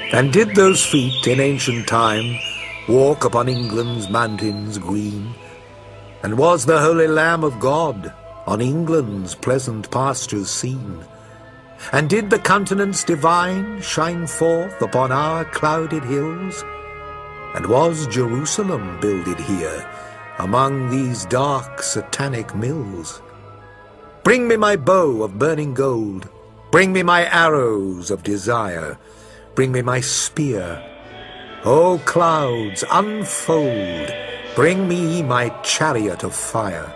And did those feet in ancient time walk upon England's mountains green? And was the Holy Lamb of God on England's pleasant pastures seen? And did the countenance divine shine forth upon our clouded hills? And was Jerusalem builded here among these dark satanic mills? Bring me my bow of burning gold, bring me my arrows of desire, bring me my spear. O clouds, unfold, bring me my chariot of fire.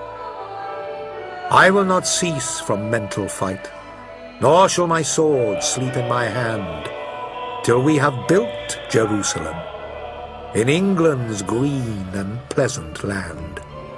I will not cease from mental fight, nor shall my sword sleep in my hand, till we have built Jerusalem in England's green and pleasant land.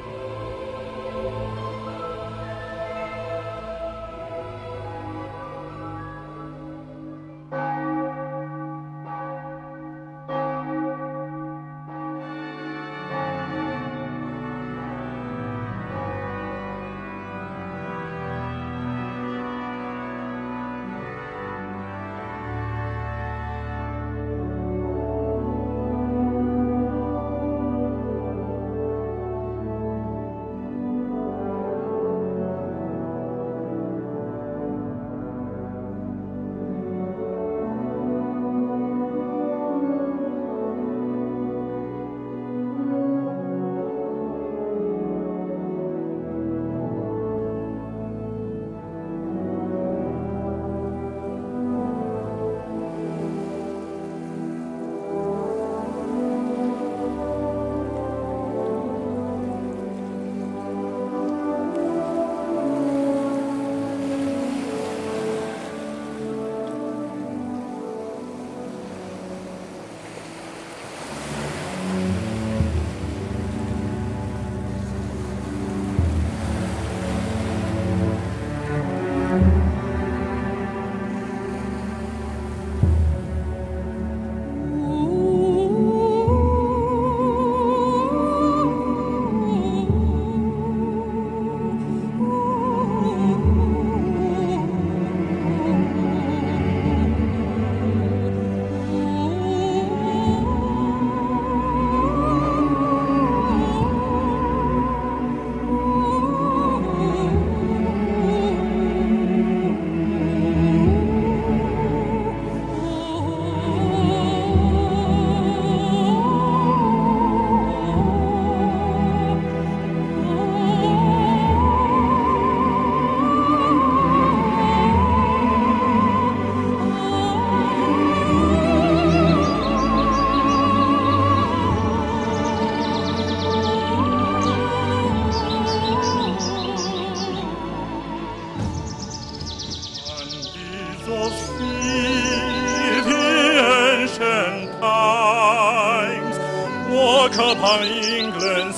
Upon England's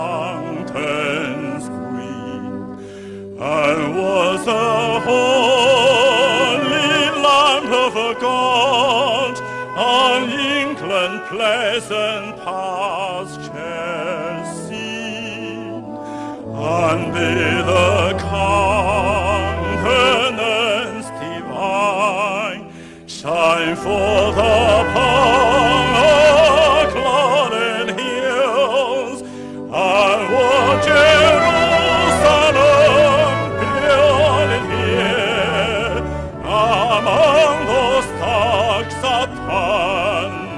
fountains green, and was the holy Lamb of God on England pleasant pastures seen, and be the countenance divine shine forth upon Jerusalem builded here among those dark satanic